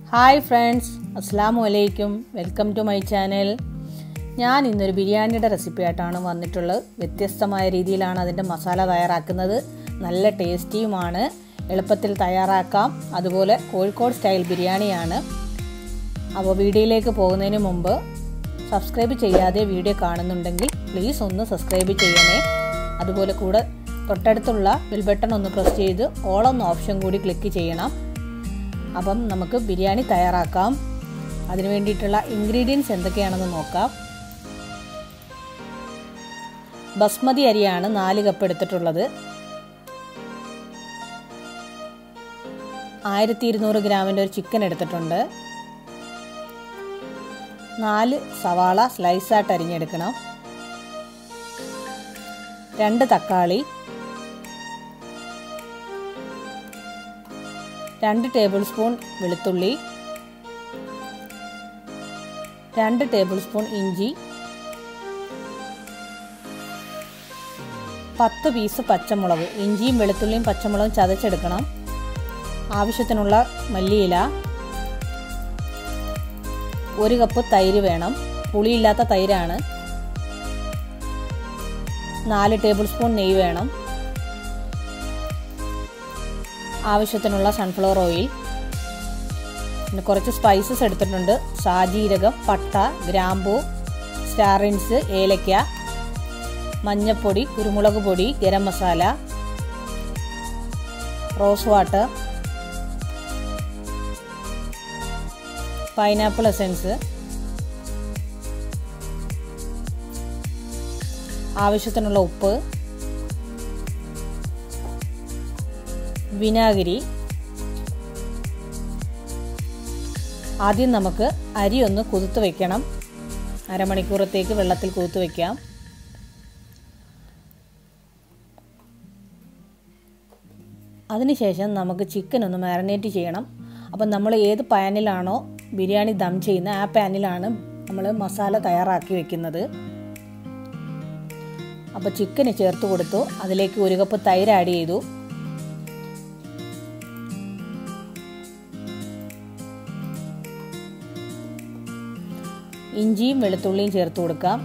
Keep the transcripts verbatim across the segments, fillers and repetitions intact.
Hi friends, Assalamu alaikum. Welcome to my channel. ഞാൻ ഇന്നൊരു ബിരിയാണിയുടെ റെസിപ്പി ആയിട്ടാണ് വന്നിട്ടുള്ളത്. വ്യത്യസ്തമായ രീതിയിലാണ് അതിന്റെ മസാല തയ്യാറാക്കുന്നത്. നല്ല ടേസ്റ്റിയുമാണ്. എളുപ്പത്തിൽ തയ്യാറാക്കാം. അതുപോലെ കോഴിക്കോട് സ്റ്റൈൽ ബിരിയാണിയാണ്. അപ്പോൾ വീഡിയോയിലേക്ക് പോകുന്നതിന് മുമ്പ് സബ്സ്ക്രൈബ് ചെയ്യാതെ വീഡിയോ കാണുന്നുണ്ടെങ്കിൽ പ്ലീസ് ഒന്ന് സബ്സ്ക്രൈബ് ചെയ്യണേ. അതുപോലെ കൂടെ തൊട്ടടുത്തുള്ള ബെൽ ബട്ടൺ ഒന്ന് പ്രസ് ചെയ്ത് ഓൾ എന്ന ഓപ്ഷൻ കൂടി ക്ലിക്ക് ചെയ്യണം. അപ്പം നമുക്ക് ബിരിയാണി തയ്യാറാക്കാം. അതിനു വേണ്ടിയിട്ടുള്ള ഇൻഗ്രീഡിയൻസ് എന്തൊക്കെയാണെന്ന് നോക്കാം. ബസ്മതി അരിയാണ് നാല് കപ്പ് എടുത്തിട്ടുള്ളത്. ആയിരത്തി ഇരുന്നൂറ് ഗ്രാമിൻ്റെ ഒരു ചിക്കൻ എടുത്തിട്ടുണ്ട്. നാല് സവാള സ്ലൈസായിട്ട് അരിഞ്ഞെടുക്കണം. രണ്ട് തക്കാളി, രണ്ട് ടേബിൾ സ്പൂൺ വെളുത്തുള്ളി, രണ്ട് ടേബിൾ സ്പൂൺ ഇഞ്ചി, പത്ത് പീസ് പച്ചമുളക്. ഇഞ്ചിയും വെളുത്തുള്ളിയും പച്ചമുളകും ചതച്ചെടുക്കണം. ആവശ്യത്തിനുള്ള മല്ലിയില, ഒരു കപ്പ് തൈര് വേണം. പുളിയില്ലാത്ത തൈരാണ്. നാല് ടേബിൾ സ്പൂൺ നെയ്യ് വേണം. ആവശ്യത്തിനുള്ള സൺഫ്ലവർ ഓയിൽ. പിന്നെ കുറച്ച് സ്പൈസസ് എടുത്തിട്ടുണ്ട്. സാജീരകം, പട്ട, ഗ്രാമ്പൂ, സ്റ്റാറിൻസ്, ഏലക്ക, മഞ്ഞൾപ്പൊടി, കുരുമുളക് പൊടി, garam masala, rose water, pineapple essence, ആവശ്യത്തിനുള്ള ഉപ്പ്, വിനാഗിരി. ആദ്യം നമുക്ക് അരി ഒന്ന് കുതിർത്ത് വെക്കണം. അരമണിക്കൂറത്തേക്ക് വെള്ളത്തിൽ കുതിർത്ത് വെക്കാം. അതിനുശേഷം നമുക്ക് ചിക്കൻ ഒന്ന് മാരിനേറ്റ് ചെയ്യണം. അപ്പം നമ്മൾ ഏത് പാനിലാണോ ബിരിയാണി ദം ചെയ്യുന്നത് ആ പാനിലാണ് നമ്മൾ മസാല തയ്യാറാക്കി വെക്കുന്നത്. അപ്പോൾ ചിക്കന് ചേർത്ത് കൊടുത്തു. അതിലേക്ക് ഒരു കപ്പ് തൈര് ആഡ് ചെയ്തു. ഇഞ്ചിയും വെളുത്തുള്ളിയും ചേർത്ത് കൊടുക്കാം.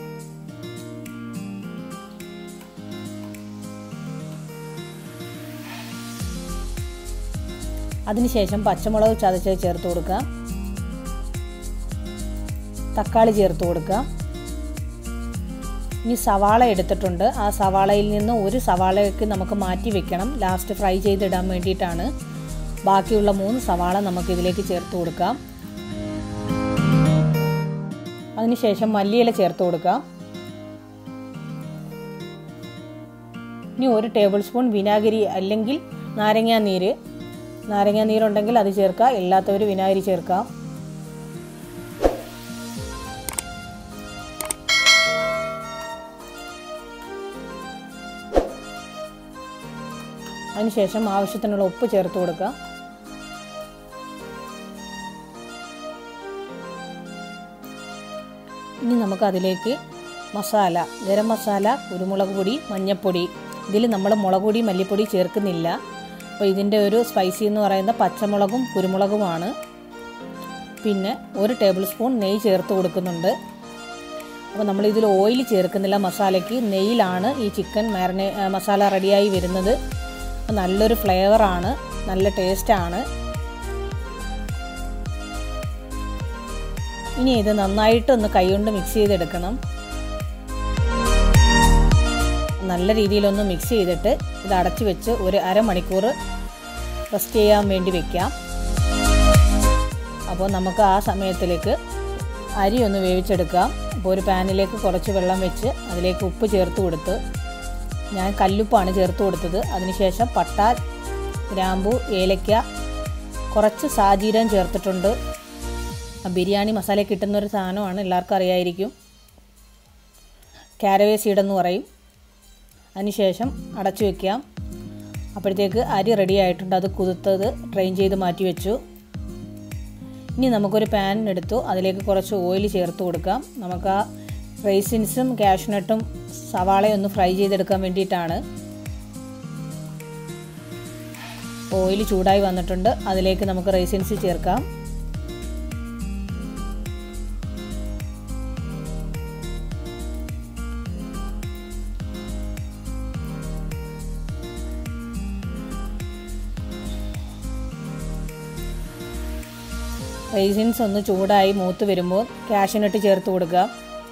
അതിനുശേഷം പച്ചമുളക് ചതച്ച് ചേർത്ത് കൊടുക്കാം. തക്കാളി ചേർത്ത് കൊടുക്കാം. ഇനി സവാള എടുത്തിട്ടുണ്ട്. ആ സവാളയിൽ നിന്ന് ഒരു സവാളയ്ക്ക് നമുക്ക് മാറ്റി വെക്കണം. ലാസ്റ്റ് ഫ്രൈ ചെയ്തിടാൻ വേണ്ടിയിട്ടാണ്. ബാക്കിയുള്ള മൂന്ന് സവാള നമുക്ക് ഇതിലേക്ക് ചേർത്ത് കൊടുക്കാം. അതിനുശേഷം മല്ലിയില ചേർത്ത് കൊടുക്കാം. ഇനി ഒരു ടേബിൾ സ്പൂൺ വിനാഗിരി അല്ലെങ്കിൽ നാരങ്ങാ നീര് നാരങ്ങാ നീരുണ്ടെങ്കിൽ അത് ചേർക്കാം. ഇല്ലാത്തവർ വിനാഗിരി ചേർക്കാം. അതിനുശേഷം ആവശ്യത്തിനുള്ള ഉപ്പ് ചേർത്ത് കൊടുക്കാം. ഇനി നമുക്ക് അതിലേക്ക് മസാല, ഗരം മസാല, കുരുമുളക് പൊടി, മഞ്ഞൾപ്പൊടി. ഇതിൽ നമ്മൾ മുളക് പൊടി മല്ലിപ്പൊടി ചേർക്കുന്നില്ല. അപ്പോൾ ഇതിൻ്റെ ഒരു സ്പൈസി എന്ന് പറയുന്നത് പച്ചമുളകും കുരുമുളകുമാണ്. പിന്നെ ഒരു ടേബിൾ സ്പൂൺ നെയ്യ് ചേർത്ത് കൊടുക്കുന്നുണ്ട്. അപ്പോൾ നമ്മൾ ഇതിൽ ഓയിൽ ചേർക്കുന്നില്ല. മസാലയ്ക്ക് നെയ്യിലാണ് ഈ ചിക്കൻ മാരിനേ മസാല റെഡിയായി വരുന്നത്. നല്ലൊരു ഫ്ലേവറാണ്, നല്ല ടേസ്റ്റാണ്. ഇനി ഇത് നന്നായിട്ടൊന്ന് കൈകൊണ്ട് മിക്സ് ചെയ്തെടുക്കണം. നല്ല രീതിയിലൊന്ന് മിക്സ് ചെയ്തിട്ട് ഇത് അടച്ചു വെച്ച് ഒരു അരമണിക്കൂർ റെസ്റ്റ് ചെയ്യാൻ വേണ്ടി വെക്കാം. അപ്പോൾ നമുക്ക് ആ സമയത്തിലേക്ക് അരി ഒന്ന് വേവിച്ചെടുക്കാം. അപ്പോൾ ഒരു പാനിലേക്ക് കുറച്ച് വെള്ളം വെച്ച് അതിലേക്ക് ഉപ്പ് ചേർത്ത് കൊടുത്ത്, ഞാൻ കല്ലുപ്പാണ് ചേർത്ത് കൊടുത്തത്. അതിനുശേഷം പട്ട, ഗ്രാമ്പൂ, ഏലക്ക, കുറച്ച് സാജീരം ചേർത്തിട്ടുണ്ട്. ബിരിയാണി മസാല കിട്ടുന്നൊരു സാധനമാണ്, എല്ലാവർക്കും അറിയായിരിക്കും. കാരവേ സീഡെന്ന് പറയും. അതിനുശേഷം അടച്ചു വയ്ക്കാം. അപ്പോഴത്തേക്ക് അരി റെഡി ആയിട്ടുണ്ട്. അത് കുതിർത്തത് ഡ്രെയിൻ ചെയ്ത് മാറ്റി വെച്ചു. ഇനി നമുക്കൊരു പാൻ എടുത്തു. അതിലേക്ക് കുറച്ച് ഓയിൽ ചേർത്ത് കൊടുക്കാം. നമുക്ക് ആ റൈസിൻസും കാഷ്നട്ടും സവാളയും ഒന്ന് ഫ്രൈ ചെയ്തെടുക്കാൻ വേണ്ടിയിട്ടാണ്. ഓയിൽ ചൂടായി വന്നിട്ടുണ്ട്. അതിലേക്ക് നമുക്ക് റൈസിൻസ് ചേർക്കാം. റൈസിൻസ് ഒന്ന് ചൂടായി മൂത്ത് വരുമ്പോൾ കാഷ്യൂനട്ട് ചേർത്ത് കൊടുക്കുക.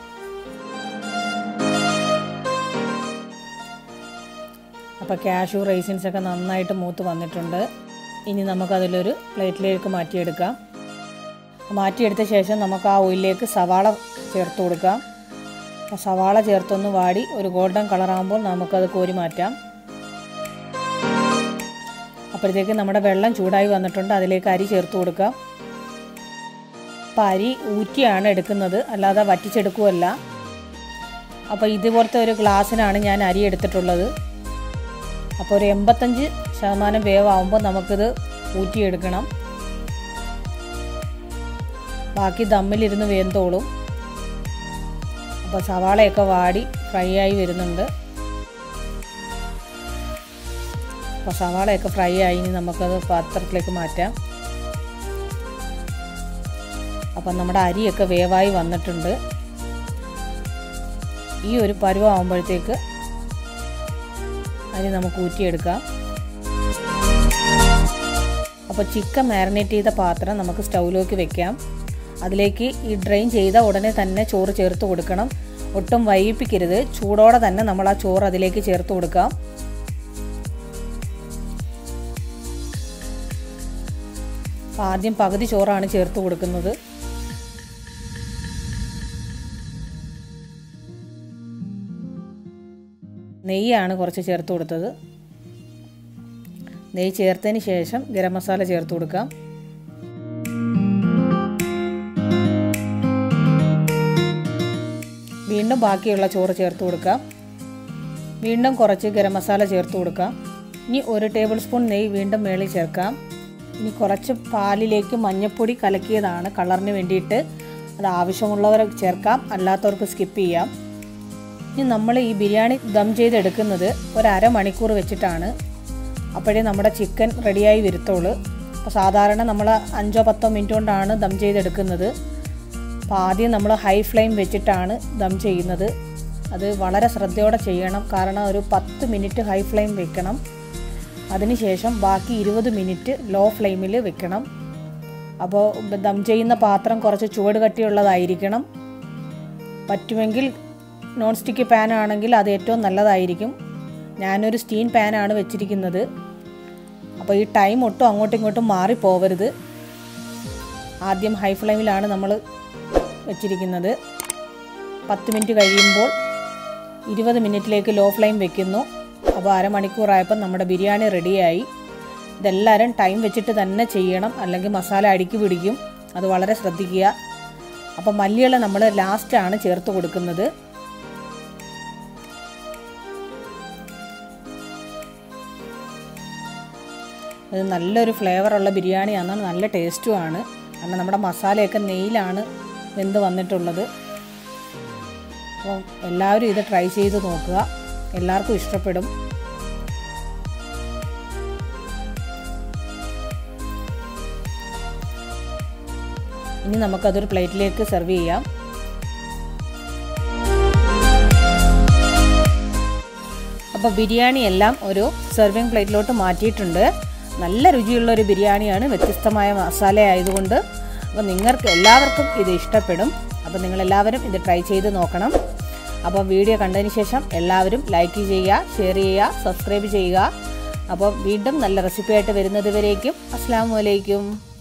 അപ്പോൾ കാഷ്യൂ റൈസിൻസൊക്കെ നന്നായിട്ട് മൂത്ത് വന്നിട്ടുണ്ട്. ഇനി നമുക്കതിലൊരു പ്ലേറ്റിലേക്ക് മാറ്റിയെടുക്കാം. മാറ്റിയെടുത്ത ശേഷം നമുക്ക് ആ ഓയിലിലേക്ക് സവാള ചേർത്ത് കൊടുക്കാം. അപ്പോൾ സവാള ചേർത്തൊന്ന് വാടി ഒരു ഗോൾഡൻ കളറാകുമ്പോൾ നമുക്കത് കോരി മാറ്റാം. അപ്പോഴത്തേക്ക് നമ്മുടെ വെള്ളം ചൂടായി വന്നിട്ടുണ്ട്. അതിലേക്ക് അരി ചേർത്ത് കൊടുക്കാം. അപ്പോൾ അരി ഊറ്റിയാണ് എടുക്കുന്നത്, അല്ലാതെ വറ്റിച്ചെടുക്കുകയല്ല. അപ്പോൾ ഇതുപോലത്തെ ഒരു ഗ്ലാസ്സിനാണ് ഞാൻ അരി എടുത്തിട്ടുള്ളത്. അപ്പോൾ ഒരു എൺപത്തഞ്ച് ശതമാനം വേവാകുമ്പോൾ നമുക്കിത് ഊറ്റിയെടുക്കണം. ബാക്കി ദമ്മിലിരുന്ന് വേന്തോളും. അപ്പോൾ സവാളയൊക്കെ വാടി ഫ്രൈ ആയി വരുന്നുണ്ട്. അപ്പോൾ സവാളയൊക്കെ ഫ്രൈ ആയി. ഇനി നമുക്കത് പാത്രത്തിലേക്ക് മാറ്റാം. അപ്പം നമ്മുടെ അരിയൊക്കെ വേവായി വന്നിട്ടുണ്ട്. ഈ ഒരു പരുവമാകുമ്പോഴത്തേക്ക് അരി നമുക്ക് ഊറ്റിയെടുക്കാം. അപ്പോൾ ചിക്കൻ മാരിനേറ്റ് ചെയ്ത പാത്രം നമുക്ക് സ്റ്റൗവിലേക്ക് വെക്കാം. അതിലേക്ക് ഈ ഡ്രെയിൻ ചെയ്ത ഉടനെ തന്നെ ചോറ് ചേർത്ത് കൊടുക്കണം. ഒട്ടും വൈകിപ്പിക്കരുത്. ചൂടോടെ തന്നെ നമ്മൾ ആ ചോറ് അതിലേക്ക് ചേർത്ത് കൊടുക്കാം. ആദ്യം പകുതി ചോറാണ് ചേർത്ത് കൊടുക്കുന്നത്. നെയ്യാണ് കുറച്ച് ചേർത്ത് കൊടുത്തത്. നെയ്യ് ചേർത്തതിന് ശേഷം ഗരം മസാല ചേർത്ത് കൊടുക്കാം. വീണ്ടും ബാക്കിയുള്ള ചോറ് ചേർത്ത് കൊടുക്കാം. വീണ്ടും കുറച്ച് ഗരം മസാല ചേർത്ത് കൊടുക്കാം. ഇനി ഒരു ടേബിൾ സ്പൂൺ നെയ്യ് വീണ്ടും മേളിൽ ചേർക്കാം. ഇനി കുറച്ച് പാലിലേക്ക് മഞ്ഞൾപ്പൊടി കലക്കിയതാണ് കളറിന് വേണ്ടിയിട്ട്. അത് ആവശ്യമുള്ളവർ ചേർക്കാം, അല്ലാത്തവർക്ക് സ്കിപ്പ് ചെയ്യാം. ഇനി നമ്മൾ ഈ ബിരിയാണി ദം ചെയ്തെടുക്കുന്നത് ഒരു അരമണിക്കൂർ വെച്ചിട്ടാണ്. അപ്പോഴേ നമ്മുടെ ചിക്കൻ റെഡിയായി വരുത്തുള്ളൂ. അപ്പോൾ സാധാരണ നമ്മൾ അഞ്ചോ പത്തോ മിനിറ്റ് കൊണ്ടാണ് ദം ചെയ്തെടുക്കുന്നത്. അപ്പോൾ ആദ്യം നമ്മൾ ഹൈ ഫ്ലെയിം വെച്ചിട്ടാണ് ദം ചെയ്യുന്നത്. അത് വളരെ ശ്രദ്ധയോടെ ചെയ്യണം. കാരണം ഒരു പത്ത് മിനിറ്റ് ഹൈ ഫ്ലെയിം വെക്കണം. അതിനുശേഷം ബാക്കി ഇരുപത് മിനിറ്റ് ലോ ഫ്ലെയിമിൽ വെക്കണം. അപ്പോൾ ദം ചെയ്യുന്ന പാത്രം കുറച്ച് ചുവട് കട്ടിയുള്ളതായിരിക്കണം. പറ്റുമെങ്കിൽ നോൺ സ്റ്റിക്ക് പാൻ ആണെങ്കിൽ അത് ഏറ്റവും നല്ലതായിരിക്കും. ഞാനൊരു സ്റ്റീൽ പാനാണ് വെച്ചിരിക്കുന്നത്. അപ്പോൾ ഈ ടൈം ഒട്ടും അങ്ങോട്ടും ഇങ്ങോട്ടും മാറിപ്പോവരുത്. ആദ്യം ഹൈ ഫ്ലെയിമിലാണ് നമ്മൾ വെച്ചിരിക്കുന്നത്. പത്ത് മിനിറ്റ് കഴിയുമ്പോൾ ഇരുപത് മിനിറ്റിലേക്ക് ലോ ഫ്ലെയിം വെക്കുന്നു. അപ്പോൾ അരമണിക്കൂറായപ്പോൾ നമ്മുടെ ബിരിയാണി റെഡിയായി. ഇതെല്ലാവരും ടൈം വെച്ചിട്ട് തന്നെ ചെയ്യണം, അല്ലെങ്കിൽ മസാല അടിക്ക് പിടിക്കും. അത് വളരെ ശ്രദ്ധിക്കുക. അപ്പോൾ മല്ലിയില നമ്മൾ ലാസ്റ്റാണ് ചേർത്ത് കൊടുക്കുന്നത്. ഇത് നല്ലൊരു ഫ്ലേവറുള്ള ബിരിയാണിയാണ്, നല്ല ടേസ്റ്റുമാണ്. കാരണം നമ്മുടെ മസാലയൊക്കെ നെയ്യിലാണ് വെന്ത് വന്നിട്ടുള്ളത്. അപ്പോൾ എല്ലാവരും ഇത് ട്രൈ ചെയ്ത് നോക്കുക, എല്ലാവർക്കും ഇഷ്ടപ്പെടും. ഇനി നമുക്കതൊരു പ്ലേറ്റിലേക്ക് സെർവ് ചെയ്യാം. അപ്പോൾ ബിരിയാണി എല്ലാം ഒരു സെർവിങ് പ്ലേറ്റിലോട്ട് മാറ്റിയിട്ടുണ്ട്. നല്ല രുചിയുള്ള ഒരു ബിരിയാണിയാണ്, വ്യത്യസ്തമായ മസാല ആയതുകൊണ്ട്. അപ്പോൾ നിങ്ങൾക്ക് എല്ലാവർക്കും ഇത് ഇഷ്ടപ്പെടും. അപ്പോൾ നിങ്ങളെല്ലാവരും ഇത് ട്രൈ ചെയ്ത് നോക്കണം. അപ്പോൾ വീഡിയോ കണ്ടതിന് ശേഷം എല്ലാവരും ലൈക്ക് ചെയ്യുക, ഷെയർ ചെയ്യുക, സബ്സ്ക്രൈബ് ചെയ്യുക. അപ്പോൾ വീണ്ടും നല്ല റെസിപ്പി ആയിട്ട് വരുന്നത് വരേക്കും അസ്സലാമു അലൈക്കും.